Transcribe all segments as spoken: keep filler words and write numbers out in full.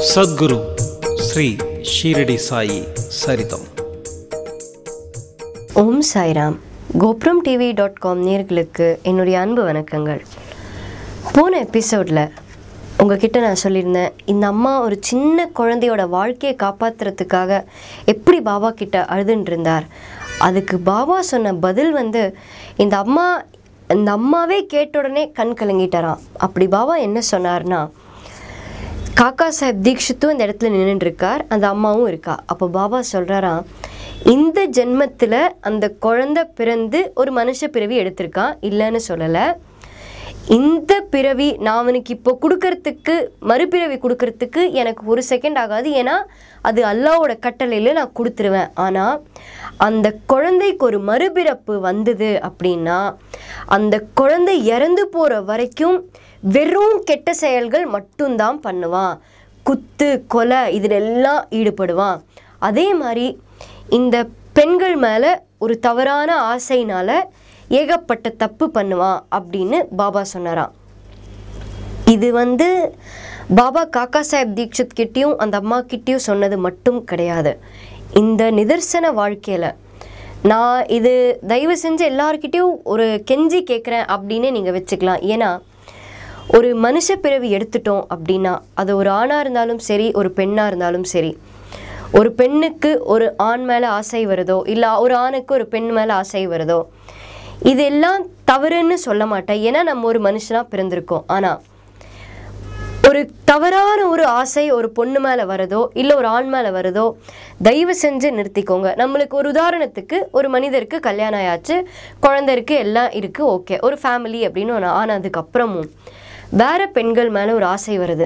சத்குரு ஸ்ரீ ஷீரடி சாயி சரிதம். ஓம் Sairam. Gopuram TV dot com நேயர்களுக்கு என்னுடைய அன்பு வணக்கங்கள். போன எபிசோடில் உங்ககிட்ட நான் சொல்லியிருந்தேன், இந்த அம்மா ஒரு சின்ன குழந்தையோட வாழ்க்கையை காப்பாற்றுறதுக்காக எப்படி பாபா கிட்ட அழுதுன்னு இருந்தார். அதுக்கு பாபா சொன்ன பதில் வந்து, இந்த அம்மா இந்த அம்மாவே கேட்ட உடனே கண் கலங்கிட்டாராம். அப்படி பாபா என்ன சொன்னார்னா, காக்கா சாஹிப் தீக்ஷித்தும் இந்த இடத்துல நின்றுருக்கார், அந்த அம்மாவும் இருக்கா. அப்போ பாபா சொல்கிறாராம், இந்த ஜென்மத்தில் அந்த குழந்தை பிறந்து ஒரு மனுஷ பிறவி எடுத்திருக்கான், இல்லைன்னு சொல்லலை. இந்த பிறவி நான் அவனுக்கு இப்போ கொடுக்கறதுக்கு, மறுபிறவி கொடுக்கறதுக்கு எனக்கு ஒரு செகண்ட் ஆகாது, ஏன்னா அது அல்லாவோட கட்டளையில் நான் கொடுத்துருவேன். ஆனால் அந்த குழந்தைக்கு ஒரு மறுபிறப்பு வந்தது அப்படின்னா, அந்த குழந்தை இறந்து போகிற வரைக்கும் வெறும் கெட்ட செயல்கள் மட்டும்தான் பண்ணுவான், குத்து கொலை இதிலெல்லாம் ஈடுபடுவான். அதே மாதிரி இந்த பெண்கள் மேலே ஒரு தவறான ஆசையினால் ஏகப்பட்ட தப்பு பண்ணுவான் அப்படின்னு பாபா சொன்னாராம். இது வந்து பாபா காக்கா சாஹிப் தீக்ஷித் கிட்டேயும் அந்த அம்மா கிட்டேயும் சொன்னது மட்டும் கிடையாது. இந்த நிதர்சன வாழ்க்கையில் நான் இது தயவு செஞ்சு எல்லார்கிட்டையும் ஒரு கெஞ்சி கேட்குறேன் அப்படின்னு நீங்கள் வச்சுக்கலாம். ஏன்னா ஒரு மனுஷ பிறவி எடுத்துட்டோம் அப்படின்னா, அது ஒரு ஆணாக இருந்தாலும் சரி, ஒரு பெண்ணாக இருந்தாலும் சரி, ஒரு பெண்ணுக்கு ஒரு ஆண் மேலே ஆசை வருதோ, இல்லை ஒரு ஆணுக்கு ஒரு பெண் மேலே ஆசை வருதோ, இதெல்லாம் தவறுன்னு சொல்ல மாட்டேன். ஏன்னா நம்ம ஒரு மனுஷனாக பிறந்திருக்கோம். ஆனால் ஒரு தவறான ஒரு ஆசை ஒரு பொண்ணு மேலே வரதோ இல்லை ஒரு ஆண் மேலே வரதோ, தயவு செஞ்சு நிறுத்திக்கோங்க. நம்மளுக்கு ஒரு உதாரணத்துக்கு, ஒரு மனிதருக்கு கல்யாணம் ஆயாச்சு, குழந்தை இருக்குது, எல்லாம் இருக்குது, ஓகே, ஒரு ஃபேமிலி அப்படின்னு ஒன்று ஆனதுக்கப்புறமும் வேறு பெண்கள் மேலே ஒரு ஆசை வருது.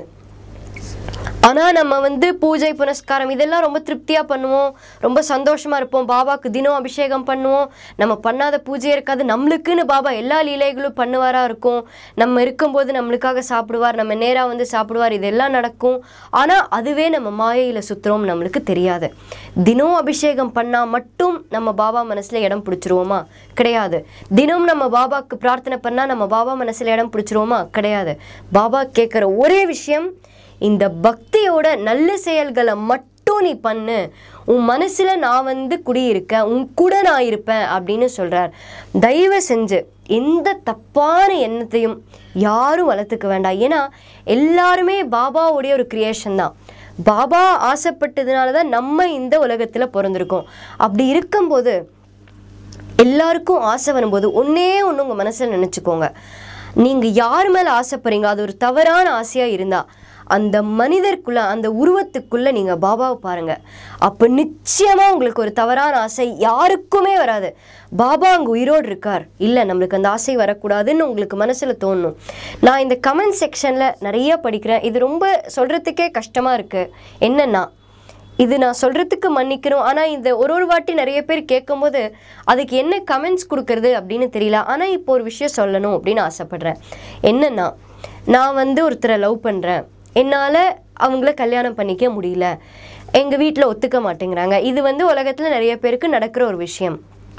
ஆனால் நம்ம வந்து பூஜை புனஸ்காரம் இதெல்லாம் ரொம்ப திருப்தியாக பண்ணுவோம், ரொம்ப சந்தோஷமாக இருப்போம், பாபாவுக்கு தினம் அபிஷேகம் பண்ணுவோம், நம்ம பண்ணாத பூஜை இருக்காது, நம்மளுக்குன்னு பாபா எல்லா லீலைகளும் பண்ணுவாராக இருக்கும், நம்ம இருக்கும்போது நம்மளுக்காக சாப்பிடுவார், நம்ம நேராக வந்து சாப்பிடுவார், இதெல்லாம் நடக்கும். ஆனால் அதுவே நம்ம மாயையில் சுற்றுறோம், நம்மளுக்கு தெரியாது. தினம் அபிஷேகம் பண்ணால் மட்டும் நம்ம பாபா மனசில் இடம் பிடிச்சிருவோமா? கிடையாது. தினம் நம்ம பாபாவுக்கு பிரார்த்தனை பண்ணால் நம்ம பாபா மனசில் இடம் பிடிச்சிருவோமா? கிடையாது. பாபா கேட்குற ஒரே விஷயம், இந்த பக்தியோட நல்ல செயல்களை மட்டும் நீ பண்ணு, உன் மனசில் நான் வந்து குடியிருக்கேன், உன் கூட நான் இருப்பேன் அப்படின்னு சொல்கிறார். தயவு செஞ்சு எந்த தப்பான எண்ணத்தையும் யாரும் வளர்த்துக்க வேண்டாம். ஏன்னா எல்லாருமே பாபாவுடைய ஒரு கிரியேஷன் தான். பாபா ஆசைப்பட்டதுனால தான் நம்ம இந்த உலகத்தில் பிறந்திருக்கோம். அப்படி இருக்கும்போது எல்லாருக்கும் ஆசை வரும்போது ஒன்றே ஒன்று உங்கள் மனசில் நினச்சிக்கோங்க, நீங்கள் யார் மேலே ஆசைப்படுறீங்க, அது ஒரு தவறான ஆசையாக இருந்தால் அந்த மனிதருக்குள்ளே, அந்த உருவத்துக்குள்ளே நீங்கள் பாபாவை பாருங்கள். அப்போ நிச்சயமாக உங்களுக்கு ஒரு தவறான ஆசை யாருக்குமே வராது. பாபா அங்கே உயிரோடு இருக்கார், இல்லை நம்மளுக்கு அந்த ஆசை வரக்கூடாதுன்னு உங்களுக்கு மனசில் தோணும். நான் இந்த கமெண்ட் செக்ஷனில் நிறைய படிக்கிறேன், இது ரொம்ப சொல்கிறதுக்கே கஷ்டமாக இருக்குது. என்னென்னா, இது நான் சொல்கிறதுக்கு மன்னிக்கிறோம், ஆனால் இந்த ஒரு ஒரு வாட்டி நிறைய பேர் கேட்கும்போது அதுக்கு என்ன கமெண்ட்ஸ் கொடுக்கறது அப்படின்னு தெரியல. ஆனால் இப்போ ஒரு விஷயம் சொல்லணும் அப்படின்னு ஆசைப்பட்றேன். என்னென்னா, நான் வந்து ஒருத்தரை லவ் பண்ணுறேன், என்னால் அவங்கள கல்யாணம் பண்ணிக்க முடியல, எங்கள் வீட்டில் ஒத்துக்க மாட்டேங்கிறாங்க. இது வந்து உலகத்தில் நிறைய பேருக்கு நடக்கிற ஒரு விஷயம்.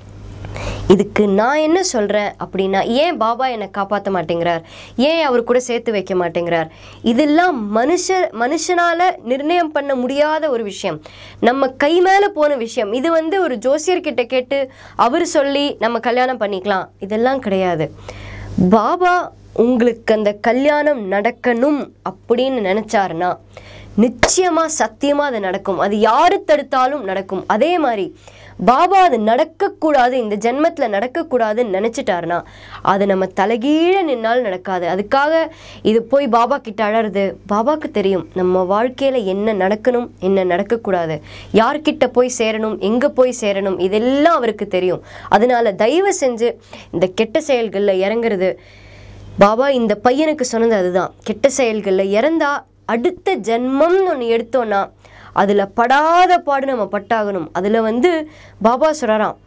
இதுக்கு நான் என்ன சொல்கிறேன் அப்படின்னா, ஏன் பாபா என்னை காப்பாற்ற மாட்டேங்கிறார், ஏன் அவர் கூட சேர்த்து வைக்க மாட்டேங்கிறார், இதெல்லாம் மனுஷ மனுஷனால் நிர்ணயம் பண்ண முடியாத ஒரு விஷயம், நம்ம கை மேலே போன விஷயம். இது வந்து ஒரு ஜோசியர்கிட்ட கேட்டு அவர் சொல்லி நம்ம கல்யாணம் பண்ணிக்கலாம், இதெல்லாம் கிடையாது. பாபா உங்களுக்கு அந்த கல்யாணம் நடக்கணும் அப்படின்னு நினச்சாருன்னா நிச்சயமாக சத்தியமாக அது நடக்கும். அது யாரு தடுத்தாலும் நடக்கும். அதே மாதிரி பாபா அது நடக்கக்கூடாது, இந்த ஜென்மத்தில் நடக்கக்கூடாதுன்னு நினச்சிட்டாருன்னா அது நம்ம தலைகீழ நின்னால் நடக்காது. அதுக்காக இது போய் பாபா கிட்ட அழறது, பாபாவுக்கு தெரியும் நம்ம வாழ்க்கையில் என்ன நடக்கணும், என்ன நடக்கக்கூடாது, யார்கிட்ட போய் சேரணும், எங்கே போய் சேரணும், இதெல்லாம் அவருக்கு தெரியும். அதனால தயவு செஞ்சு இந்த கெட்ட செயல்களில் இறங்குறது, பாபா இந்த பையனுக்கு சொன்னது அதுதான், கெட்ட செயல்களில் இறந்தா அடுத்த ஜென்மம்னு ஒன்று எடுத்தோன்னா அதில் படாத பாடு நம்ம பட்டாகணும். அதில் வந்து பாபா சொல்கிறாராம்,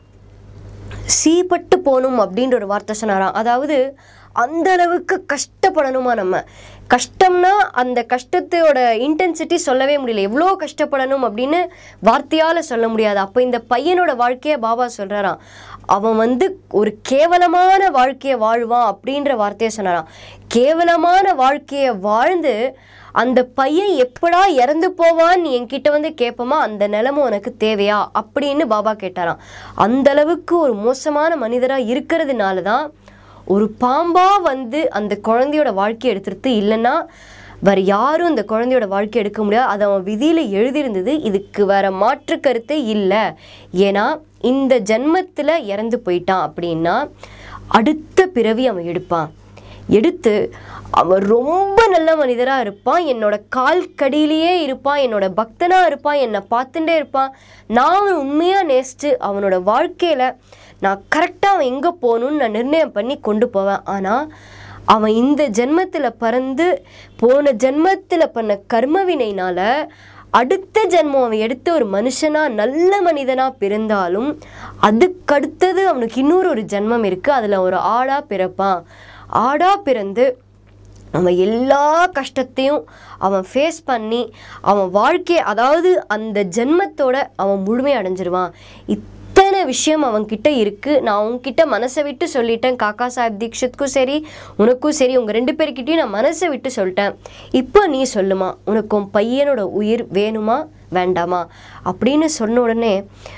சீப்பட்டு போகணும் அப்படின்ற ஒரு வார்த்தை சொன்னாராம். அதாவது அந்த அளவுக்கு கஷ்டப்படணுமா நம்ம. கஷ்டம்னா அந்த கஷ்டத்தோட இன்டென்சிட்டி சொல்லவே முடியல, எவ்வளோ கஷ்டப்படணும் அப்படின்னு வார்த்தையால் சொல்ல முடியாது. அப்போ இந்த பையனோட வாழ்க்கையை பாபா சொல்கிறாராம், அவன் வந்து ஒரு கேவலமான வாழ்க்கையை வாழ்வான் அப்படின்ற வார்த்தையை சொன்னாராம். கேவலமான வாழ்க்கையை வாழ்ந்து அந்த பையன் எப்படா இறந்து போவான்னு நீ என்கிட்ட வந்து கேட்போமா, அந்த நிலைமை உனக்கு தேவையா அப்படின்னு பாபா கேட்டாராம். அந்த அளவுக்கு ஒரு மோசமான மனிதராக இருக்கிறதுனால தான் ஒரு பாம்பா வந்து அந்த குழந்தையோட வாழ்க்கையை எடுத்துருது. இல்லைன்னா வேறு யாரும் அந்த குழந்தையோட வாழ்க்கை எடுக்க முடியாது. அது அவன் விதியில் எழுதியிருந்தது. இதுக்கு வேறு மாற்று கருத்து இல்லை. ஏன்னா இந்த ஜென்மத்தில் இறந்து போயிட்டான் அப்படின்னா அடுத்த பிறவி அவன் எடுப்பான். எடுத்து அவன் ரொம்ப நல்ல மனிதராக இருப்பான், என்னோட கால் கடியிலேயே இருப்பான், என்னோட பக்தனாக இருப்பான், என்னை பார்த்துட்டே இருப்பான். நான் அவன் உண்மையாக நேசித்து அவனோட வாழ்க்கையில் நான் கரெக்டாக அவன் எங்கே போகணுன்னு நான் நிர்ணயம் பண்ணி கொண்டு போவேன். ஆனால் அவன் இந்த ஜென்மத்தில் பறந்து போன ஜென்மத்தில் பண்ண கர்மவினைனால் அடுத்த ஜென்மம் அவன் எடுத்து ஒரு மனுஷனாக நல்ல மனிதனாக பிறந்தாலும் அதுக்கடுத்தது அவனுக்கு இன்னொரு ஒரு ஜென்மம் இருக்குது. அதில் ஒரு ஆடாக பிறப்பான். ஆடாக பிறந்து அவன் எல்லா கஷ்டத்தையும் அவன் ஃபேஸ் பண்ணி அவன் வாழ்க்கையை, அதாவது அந்த ஜென்மத்தோட அவன் முழுமை அடைஞ்சிருவான். இத்தனை விஷயம் அவன்கிட்ட இருக்குது. நான் உங்ககிட்ட மனசை விட்டு சொல்லிட்டேன். காக்கா சாஹிப் தீக்ஷித்துக்கும் சரி உனக்கும் சரி, உங்கள் ரெண்டு பேர்கிட்டையும் நான் மனசை விட்டு சொல்லிட்டேன். இப்போ நீ சொல்லுமா, உனக்கு உன் பையனோட உயிர் வேணுமா வேண்டாமா அப்படின்னு சொன்ன உடனே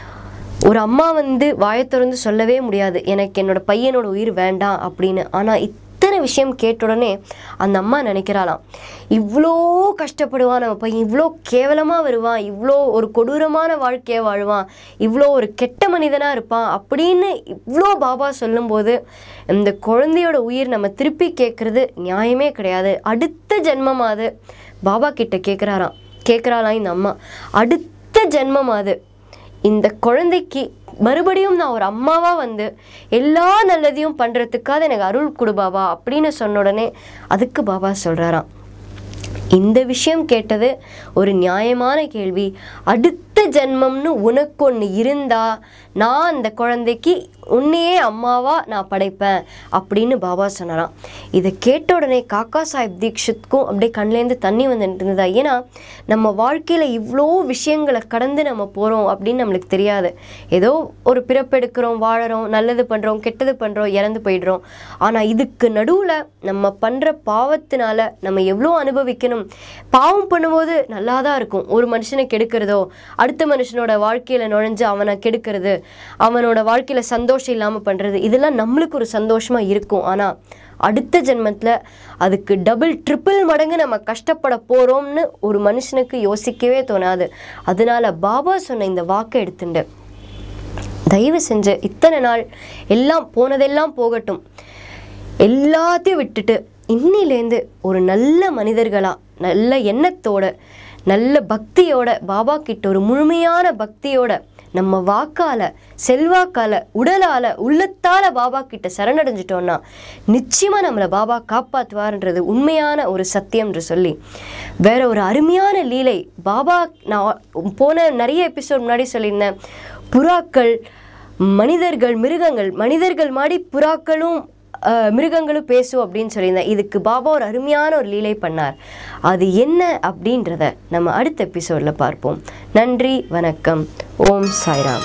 ஒரு அம்மா வந்து வாயை திறந்து சொல்லவே முடியாது எனக்கு என்னோட பையனோட உயிர் வேண்டாம் அப்படின்னு. ஆனால் இத்தனை விஷயம் கேட்ட உடனே அந்த அம்மா நினைக்கிறாளாம், இவ்வளோ கஷ்டப்படுவான் நம்ம பையன், இவ்வளோ கேவலமாக வருவான், இவ்வளோ ஒரு கொடூரமான வாழ்க்கையை வாழ்வான், இவ்வளோ ஒரு கெட்ட மனிதனாக இருப்பான் அப்படின்னு இவ்வளோ பாபா சொல்லும்போது இந்த குழந்தையோட உயிர் நம்ம திருப்பி கேட்குறது நியாயமே கிடையாது. அடுத்த ஜென்மமாவது பாபா கிட்ட கேட்குறாராம் கேட்குறாளாம் இந்த அம்மா, அடுத்த ஜென்மமாவது இந்த குழந்தைக்கு மறுபடியும் நான் ஒரு அம்மாவாக வந்து எல்லா நல்லதையும் பண்ணுறதுக்காக எனக்கு அருள் கொடு பாபா அப்படின்னு சொன்ன உடனே அதுக்கு பாபா சொல்கிறாராம், இந்த விஷயம் கேட்டது ஒரு நியாயமான கேள்வி. அடுத்த ஜென்மம்னு உனக்கு ஒன்று இருந்தா நான் அந்த குழந்தைக்கு உன்னையே அம்மாவா நான் படைப்பேன் அப்படின்னு பாபா சொன்னாராம். இதை கேட்ட உடனே காக்கா சாஹிப் தீக்ஷித்துக்கும் அப்படியே கண்லேருந்து தண்ணி வந்துட்டு இருந்ததா. ஏன்னா நம்ம வாழ்க்கையில் இவ்வளோ விஷயங்களை கடந்து நம்ம போகிறோம் அப்படின்னு நம்மளுக்கு தெரியாது. ஏதோ ஒரு பிறப்பெடுக்கிறோம், வாழறோம், நல்லது பண்ணுறோம், கெட்டது பண்ணுறோம், இறந்து போயிடுறோம். ஆனால் இதுக்கு நடுவில் நம்ம பண்ணுற பாவத்தினால நம்ம எவ்வளோ அனுபவிக்கணும். பாவம் பண்ணும்போது நல்லா தான் இருக்கும். ஒரு மனுஷனை கெடுக்கிறதோ, அடுத்த மனுஷனோட வாழ்க்கையில் நுழைஞ்சு அவனை கெடுக்கிறது, அவனோட வாழ்க்கையில் சந்தோஷம் இல்லாமல் பண்ணுறது, இதெல்லாம் நம்மளுக்கு ஒரு சந்தோஷமாக இருக்கும். ஆனால் அடுத்த ஜென்மத்தில் அதுக்கு டபுள் ட்ரிபிள் மடங்கு நம்ம கஷ்டப்பட போகிறோம்னு ஒரு மனுஷனுக்கு யோசிக்கவே தோணாது. அதனால பாபா சொன்ன இந்த வாக்கை எடுத்துட்டு தயவு செஞ்சு இத்தனை நாள் எல்லாம் போனதெல்லாம் போகட்டும், எல்லாத்தையும் விட்டுட்டு இன்னிலேருந்து ஒரு நல்ல மனிதர்களாக, நல்ல எண்ணத்தோட, நல்ல பக்தியோட, பாபா கிட்ட ஒரு முழுமையான பக்தியோட, நம்ம வாக்கால், செல்வாக்கால், உடலால், உள்ளத்தால் பாபா கிட்ட சரணடைஞ்சிட்டோன்னா நிச்சயமாக நம்மளை பாபா காப்பாற்றுவார்ன்றது உண்மையான ஒரு சத்தியம்ன்று சொல்லி வேற ஒரு அருமையான லீலை பாபா, நான் போன நிறைய எபிசோட் முன்னாடி சொல்லியிருந்தேன், புறாக்கள், மனிதர்கள், மிருகங்கள், மனிதர்கள் மாதிரி புறாக்களும் மிருகங்களும் பேசும் அப்படின்னு சொல்லியிருந்தேன். இதுக்கு பாபா ஒரு அருமையான ஒரு லீலை பண்ணார். அது என்ன அப்படின்றத நம்ம அடுத்த எபிசோடில் பார்ப்போம். நன்றி, வணக்கம். ஓம் சாய்ராம்.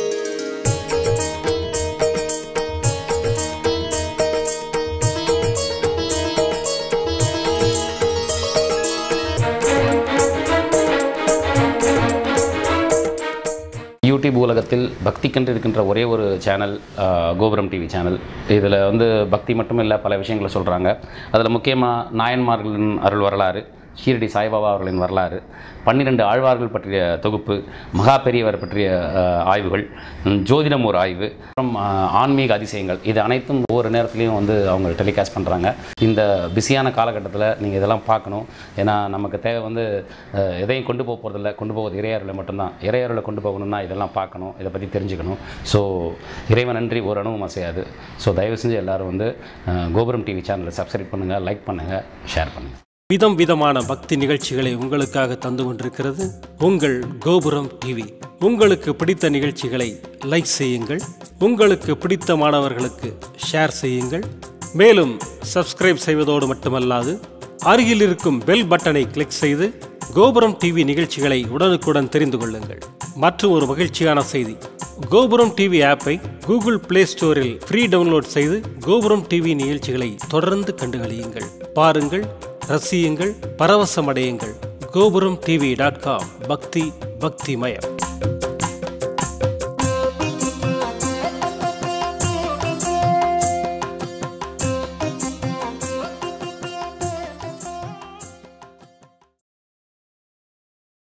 யூடியூப் உலகத்தில் பக்திக்கென்று இருக்கின்ற ஒரே ஒரு சேனல் கோபுரம் டிவி சேனல். இதில் வந்து பக்தி மட்டும் இல்லை, பல விஷயங்களை சொல்கிறாங்க. அதில் முக்கியமாக நாயன்மார்களின் அருள் வரலாறு, ஷீரடி சாய்பாபா அவர்களின் வரலாறு, பன்னிரெண்டு ஆழ்வார்கள் பற்றிய தொகுப்பு, மகா பெரியவர் பற்றிய ஆய்வுகள், ஜோதிடம் ஒரு ஆய்வு, அப்புறம் ஆன்மீக அதிசயங்கள், இது அனைத்தும் ஒவ்வொரு நேரத்துலையும் வந்து அவங்க டெலிகாஸ்ட் பண்ணுறாங்க. இந்த பிஸியான காலகட்டத்தில் நீங்கள் இதெல்லாம் பார்க்கணும். ஏன்னா நமக்கு தேவை வந்து எதையும் கொண்டு போக போகிறதில்ல, கொண்டு போவது இறையருளை மட்டும்தான். இறையருளை கொண்டு போகணும்னா இதெல்லாம் பார்க்கணும், இதை பற்றி தெரிஞ்சுக்கணும். ஸோ இறைவன் நன்றி ஒரு அணுவும் அசையாது. ஸோ தயவு செஞ்சு எல்லோரும் வந்து கோபுரம் டிவி சேனலை சப்ஸ்கிரைப் பண்ணுங்கள், லைக் பண்ணுங்கள், ஷேர் பண்ணுங்கள். விதம் விதமான பக்தி நிகழ்ச்சிகளை உங்களுக்காக தந்து கொண்டிருக்கிறது உங்கள் கோபுரம் டிவி. உங்களுக்கு பிடித்த நிகழ்ச்சிகளை லைக் செய்யுங்கள், உங்களுக்கு பிடித்த மாணவர்களுக்கு ஷேர் செய்யுங்கள். மேலும் சப்ஸ்கிரைப் செய்வதோடு மட்டுமல்லாது அருகில் இருக்கும் பெல் பட்டனை கிளிக் செய்து கோபுரம் டிவி நிகழ்ச்சிகளை உடனுக்குடன் தெரிந்து கொள்ளுங்கள். மற்றும் ஒரு மகிழ்ச்சியான செய்தி, கோபுரம் டிவி ஆப்பை கூகுள் பிளே ஸ்டோரில் ஃப்ரீ டவுன்லோட் செய்து கோபுரம் டிவி நிகழ்ச்சிகளை தொடர்ந்து கண்டுகளியுங்கள், பாருங்கள், ரசியுங்கள், பரவசமடையுங்கள். கோபுரம் டிவி டாட் காம். பக்தி பக்திமயம்.